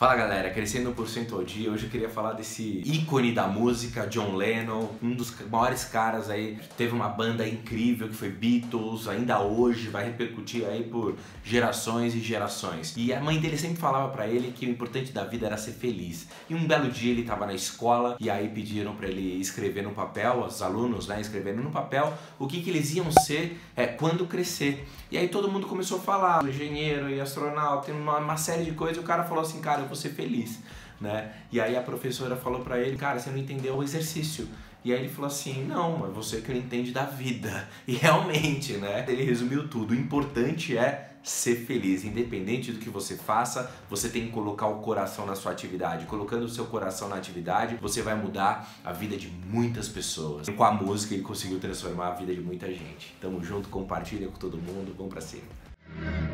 Fala galera, Crescendo 1% ao dia. Hoje eu queria falar desse ícone da música, John Lennon, um dos maiores caras aí. Teve uma banda incrível que foi Beatles, ainda hoje vai repercutir aí por gerações e gerações. E a mãe dele sempre falava pra ele que o importante da vida era ser feliz. E um belo dia ele tava na escola e aí pediram pra ele escrever no papel, os alunos, né, escreveram no papel o que eles iam ser quando crescer. E aí todo mundo começou a falar, engenheiro e astronauta, tem uma série de coisas, e o cara falou assim, cara, eu vou ser feliz, né? E aí a professora falou pra ele, cara, você não entendeu o exercício. E aí ele falou assim, não, mas você que não entende da vida. E realmente, né? Ele resumiu tudo. O importante é ser feliz. Independente do que você faça, você tem que colocar o coração na sua atividade. Colocando o seu coração na atividade, você vai mudar a vida de muitas pessoas. Com a música ele conseguiu transformar a vida de muita gente. Tamo junto, compartilha com todo mundo, vamos pra cima.